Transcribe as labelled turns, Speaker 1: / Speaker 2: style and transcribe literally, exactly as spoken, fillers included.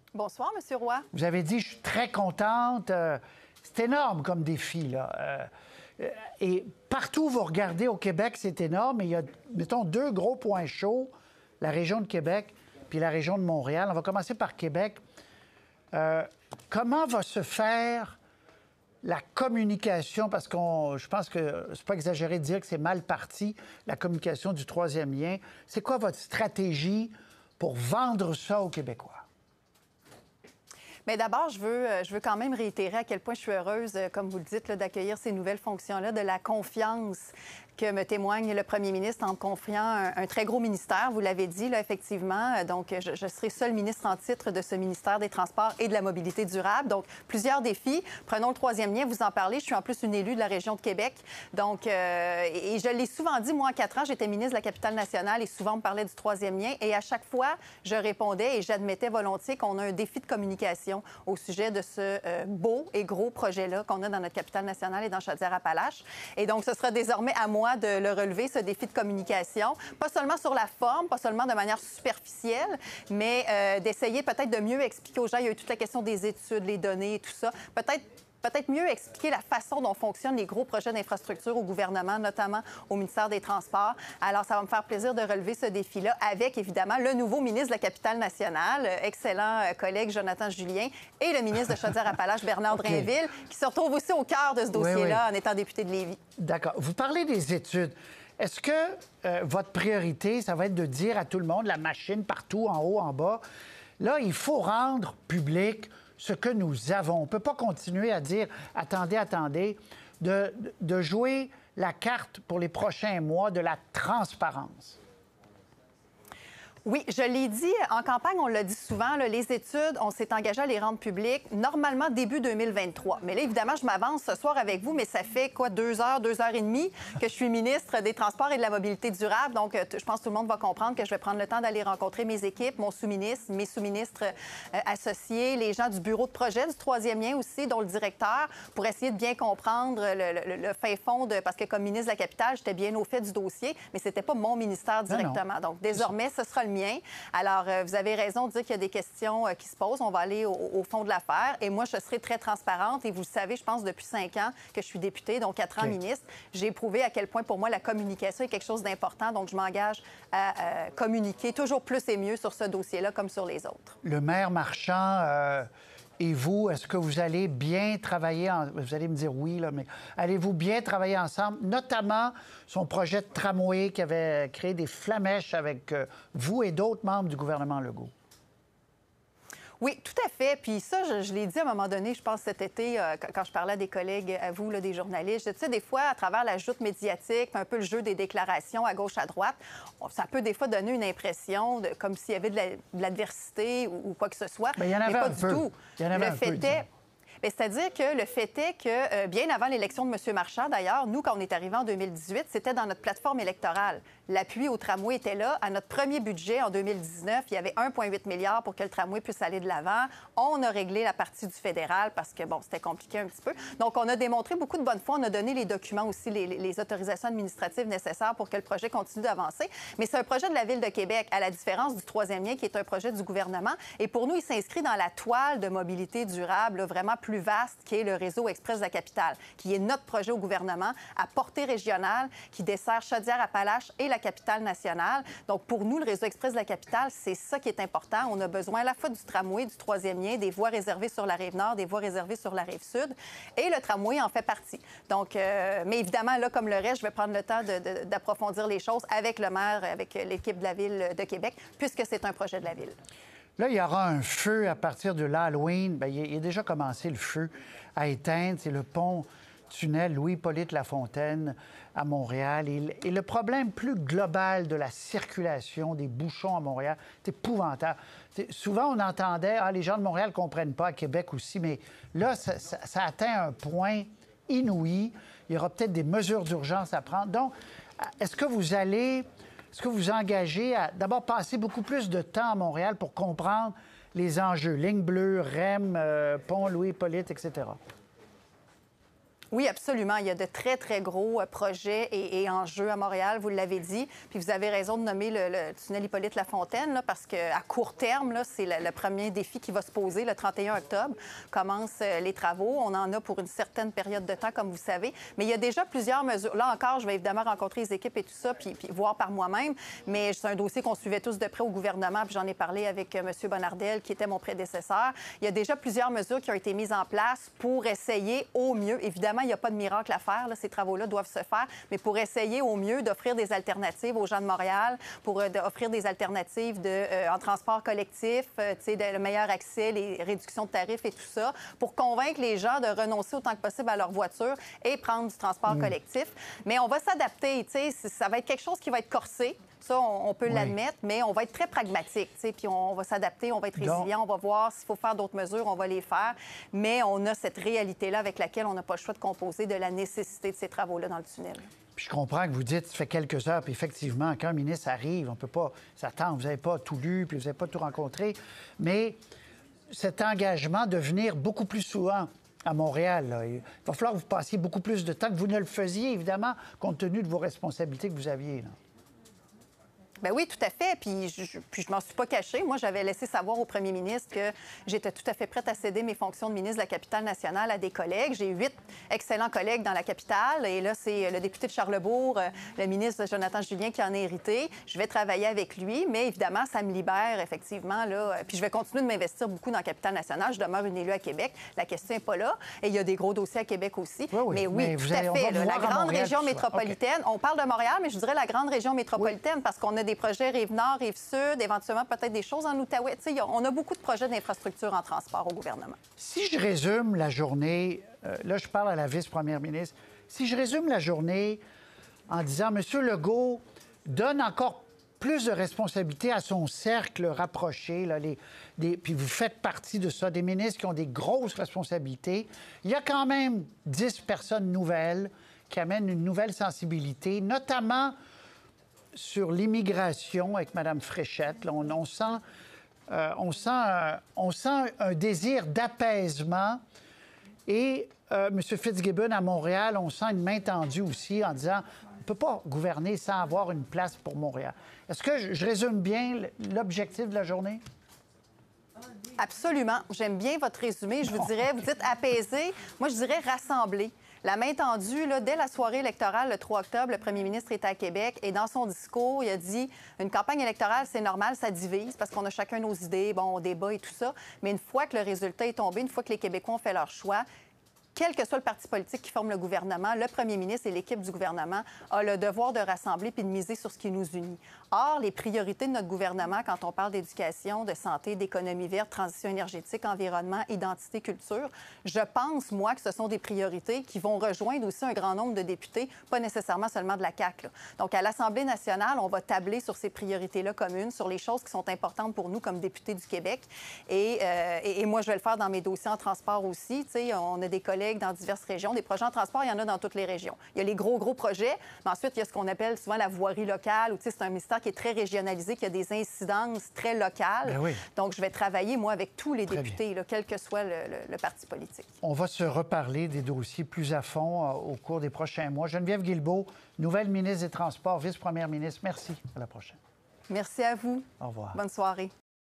Speaker 1: Bonsoir, M. Roy.
Speaker 2: Vous avez dit, je suis très contente. Euh, c'est énorme comme défi, là. Euh, et partout où vous regardez au Québec, c'est énorme. Et il y a, mettons, deux gros points chauds, la région de Québec puis la région de Montréal. On va commencer par Québec. Euh, comment va se faire la communication? Parce que je pense que c'est pas exagéré de dire que c'est mal parti, la communication du troisième lien. C'est quoi votre stratégie pour vendre ça aux Québécois?
Speaker 1: Mais d'abord, je veux, je veux quand même réitérer à quel point je suis heureuse, comme vous le dites, d'accueillir ces nouvelles fonctions-là, de la confiance que me témoigne le premier ministre en me confiant un, un très gros ministère. Vous l'avez dit, là, effectivement. Donc, je, je serai seule ministre en titre de ce ministère des Transports et de la Mobilité durable. Donc, plusieurs défis. Prenons le troisième lien, vous en parlez. Je suis en plus une élue de la région de Québec. Donc, euh, et je l'ai souvent dit, moi, en quatre ans, j'étais ministre de la Capitale-Nationale et souvent, on me parlait du troisième lien. Et à chaque fois, je répondais et j'admettais volontiers qu'on a un défi de communication au sujet de ce euh, beau et gros projet-là qu'on a dans notre Capitale-Nationale et dans Chaudière-Appalaches. Et donc, ce sera désormais à moi de le relever, ce défi de communication, pas seulement sur la forme, pas seulement de manière superficielle, mais euh, d'essayer peut-être de mieux expliquer aux gens. Il y a eu toute la question des études, les données et tout ça. Peut-être peut-être mieux expliquer la façon dont fonctionnent les gros projets d'infrastructure au gouvernement, notamment au ministère des Transports. Alors, ça va me faire plaisir de relever ce défi-là avec, évidemment, le nouveau ministre de la Capitale-Nationale, excellent collègue Jonathan Julien, et le ministre de Chaudière-Appalaches, Bernard okay. Drainville, qui se retrouve aussi au cœur de ce dossier-là oui, oui. en étant député de Lévis.
Speaker 2: D'accord. Vous parlez des études. Est-ce que euh, votre priorité, ça va être de dire à tout le monde, la machine partout, en haut, en bas, là, il faut rendre public ce que nous avons. On ne peut pas continuer à dire « attendez, attendez », de, de jouer la carte pour les prochains mois de la transparence.
Speaker 1: Oui, je l'ai dit en campagne, on l'a dit souvent, là, les études, on s'est engagé à les rendre publiques normalement début deux mille vingt-trois. Mais là, évidemment, je m'avance ce soir avec vous, mais ça fait quoi, deux heures, deux heures et demie que je suis ministre des Transports et de la Mobilité durable. Donc, je pense que tout le monde va comprendre que je vais prendre le temps d'aller rencontrer mes équipes, mon sous-ministre, mes sous-ministres euh, associés, les gens du bureau de projet du troisième lien aussi, dont le directeur, pour essayer de bien comprendre le, le, le fin fond de... Parce que comme ministre de la Capitale, j'étais bien au fait du dossier, mais c'était pas mon ministère directement. Non, non. Donc, désormais, ce sera le mien. Alors, euh, vous avez raison de dire qu'il y a des questions euh, qui se posent. On va aller au, au fond de l'affaire. Et moi, je serai très transparente. Et vous le savez, je pense, depuis cinq ans que je suis députée, donc quatre okay. ans ministre, j'ai prouvé à quel point, pour moi, la communication est quelque chose d'important. Donc, je m'engage à euh, communiquer toujours plus et mieux sur ce dossier-là comme sur les autres.
Speaker 2: Le maire Marchand... Euh... Et vous, est-ce que vous allez bien travailler, en... vous allez me dire oui, là, mais allez-vous bien travailler ensemble, notamment son projet de tramway qui avait créé des flamèches avec euh, vous et d'autres membres du gouvernement Legault?
Speaker 1: Oui, tout à fait. Puis ça, je, je l'ai dit à un moment donné, je pense cet été, euh, quand je parlais à des collègues, à vous, là, des journalistes. Tu sais, des fois, à travers la joute médiatique, un peu le jeu des déclarations à gauche, à droite, ça peut des fois donner une impression de, comme s'il y avait de l'adversité ou, ou quoi que ce soit.
Speaker 2: Mais il y en avait
Speaker 1: Mais pas
Speaker 2: un
Speaker 1: du
Speaker 2: peu.
Speaker 1: tout.
Speaker 2: Il y en avait
Speaker 1: le
Speaker 2: un
Speaker 1: fait
Speaker 2: peu,
Speaker 1: est... C'est-à-dire que le fait est que, euh, bien avant l'élection de M. Marchand, d'ailleurs, nous, quand on est arrivé en deux mille dix-huit, c'était dans notre plateforme électorale. L'appui au tramway était là. À notre premier budget, en deux mille dix-neuf, il y avait un virgule huit milliard pour que le tramway puisse aller de l'avant. On a réglé la partie du fédéral parce que, bon, c'était compliqué un petit peu. Donc, on a démontré beaucoup de bonne foi. On a donné les documents aussi, les, les autorisations administratives nécessaires pour que le projet continue d'avancer. Mais c'est un projet de la Ville de Québec, à la différence du troisième lien, qui est un projet du gouvernement. Et pour nous, il s'inscrit dans la toile de mobilité durable, là, vraiment plus vaste, qui est le réseau Express de la Capitale, qui est notre projet au gouvernement à portée régionale, qui dessert Chaudière-Appalaches et la Capitale-Nationale. Donc, pour nous, le réseau Express de la Capitale, c'est ça qui est important. On a besoin à la fois du tramway, du troisième lien, des voies réservées sur la Rive-Nord, des voies réservées sur la Rive-Sud, et le tramway en fait partie. Donc, euh, mais évidemment, là, comme le reste, je vais prendre le temps de, de, d'approfondir les choses avec le maire, avec l'équipe de la Ville de Québec, puisque c'est un projet de la Ville.
Speaker 2: Là, il y aura un feu à partir de l'Halloween. Bien, il a déjà commencé, le feu, à éteindre. C'est le pont-tunnel Louis-Hippolyte Lafontaine à Montréal. Et, et le problème plus global de la circulation des bouchons à Montréal, c'est épouvantable. C'est, souvent, on entendait « Ah, les gens de Montréal ne comprennent pas, à Québec aussi », mais là, ça, ça, ça atteint un point inouï. Il y aura peut-être des mesures d'urgence à prendre. Donc, est-ce que vous allez... Est-ce que vous engagez à d'abord passer beaucoup plus de temps à Montréal pour comprendre les enjeux, ligne bleue, R E M, euh, pont Louis-Hippolyte, et cetera?
Speaker 1: Oui, absolument. Il y a de très, très gros projets et, et enjeux à Montréal, vous l'avez dit. Puis vous avez raison de nommer le, le tunnel Hippolyte-Lafontaine, là, parce qu'à court terme, là, c'est le, le premier défi qui va se poser. Le trente et un octobre commencent euh, les travaux. On en a pour une certaine période de temps, comme vous savez. Mais il y a déjà plusieurs mesures. Là encore, je vais évidemment rencontrer les équipes et tout ça, puis, puis voir par moi-même. Mais c'est un dossier qu'on suivait tous de près au gouvernement, puis j'en ai parlé avec euh, M. Bonnardel, qui était mon prédécesseur. Il y a déjà plusieurs mesures qui ont été mises en place pour essayer au mieux, évidemment, il n'y a pas de miracle à faire. Là. Ces travaux-là doivent se faire, mais pour essayer au mieux d'offrir des alternatives aux gens de Montréal, pour euh, offrir des alternatives de, euh, en transport collectif, euh, tu sais, de, le meilleur accès, les réductions de tarifs et tout ça, pour convaincre les gens de renoncer autant que possible à leur voiture et prendre du transport mmh. collectif. Mais on va s'adapter, tu sais, ça va être quelque chose qui va être corsé. Ça, on, on peut oui. l'admettre, mais on va être très pragmatique, tu sais, puis on, on va s'adapter, on va être résilient, Donc... on va voir s'il faut faire d'autres mesures, on va les faire, mais on a cette réalité-là avec laquelle on n'a pas le choix de composer de la nécessité de ces travaux-là dans le tunnel.
Speaker 2: Puis je comprends que vous dites, ça fait quelques heures, puis effectivement, quand un ministre arrive, on ne peut pas s'attendre, vous n'avez pas tout lu, puis vous n'avez pas tout rencontré, mais cet engagement de venir beaucoup plus souvent à Montréal, là, il va falloir que vous passiez beaucoup plus de temps que vous ne le faisiez, évidemment, compte tenu de vos responsabilités que vous aviez, là.
Speaker 1: Bien oui, tout à fait. Puis je, puis je m'en suis pas cachée. Moi, j'avais laissé savoir au premier ministre que j'étais tout à fait prête à céder mes fonctions de ministre de la Capitale-Nationale à des collègues. J'ai huit excellents collègues dans la capitale. Et là, c'est le député de Charlesbourg, le ministre Jonathan Julien, qui en a hérité. Je vais travailler avec lui, mais évidemment, ça me libère, effectivement. Là. Puis je vais continuer de m'investir beaucoup dans la Capitale-Nationale. Je demeure une élue à Québec. La question n'est pas là. Et il y a des gros dossiers à Québec aussi. Oui, oui. Mais oui, mais tout allez, à fait. Là, la grande Montréal, région métropolitaine. Okay. On parle de Montréal, mais je dirais la grande région métropolitaine oui. parce qu'on a des projets Rive-Nord, Rive-Sud, éventuellement peut-être des choses en Outaouais. Tu sais, on a beaucoup de projets d'infrastructure en transport au gouvernement.
Speaker 2: Si je résume la journée, euh, là, je parle à la vice-première ministre, si je résume la journée en disant, M. Legault donne encore plus de responsabilités à son cercle rapproché, là, les, des, puis vous faites partie de ça, des ministres qui ont des grosses responsabilités, il y a quand même dix personnes nouvelles qui amènent une nouvelle sensibilité, notamment sur l'immigration avec Mme Fréchette. Là, on, on, sent, euh, on, sent, euh, on sent un désir d'apaisement. Et euh, M. Fitzgibbon, à Montréal, on sent une main tendue aussi en disant on ne peut pas gouverner sans avoir une place pour Montréal. Est-ce que je, je résume bien l'objectif de la journée?
Speaker 1: Absolument. J'aime bien votre résumé. Je vous dirais, vous dites apaiser. Moi, je dirais rassembler. La main tendue, là, dès la soirée électorale, le trois octobre, le premier ministre était à Québec et dans son discours, il a dit une campagne électorale, c'est normal, ça divise parce qu'on a chacun nos idées, bon, on débat et tout ça. Mais une fois que le résultat est tombé, une fois que les Québécois ont fait leur choix, quel que soit le parti politique qui forme le gouvernement, le premier ministre et l'équipe du gouvernement ont le devoir de rassembler puis de miser sur ce qui nous unit. Or, les priorités de notre gouvernement, quand on parle d'éducation, de santé, d'économie verte, transition énergétique, environnement, identité, culture, je pense, moi, que ce sont des priorités qui vont rejoindre aussi un grand nombre de députés, pas nécessairement seulement de la C A Q. Là. Donc, à l'Assemblée nationale, on va tabler sur ces priorités-là communes, sur les choses qui sont importantes pour nous comme députés du Québec. Et, euh, et, et moi, je vais le faire dans mes dossiers en transport aussi. Tu sais, on a des collègues dans diverses régions. Des projets en transport, il y en a dans toutes les régions. Il y a les gros, gros projets, mais ensuite, il y a ce qu'on appelle souvent la voirie locale, où c'est un ministère qui est très régionalisé, qui a des incidences très locales.
Speaker 2: Ben oui.
Speaker 1: Donc, je vais travailler, moi, avec tous les très députés, là, quel que soit le, le, le parti politique.
Speaker 2: On va se reparler des dossiers plus à fond euh, au cours des prochains mois. Geneviève Guilbeault, nouvelle ministre des Transports, vice-première ministre, merci. À la prochaine.
Speaker 1: Merci à vous.
Speaker 2: Au revoir.
Speaker 1: Bonne soirée.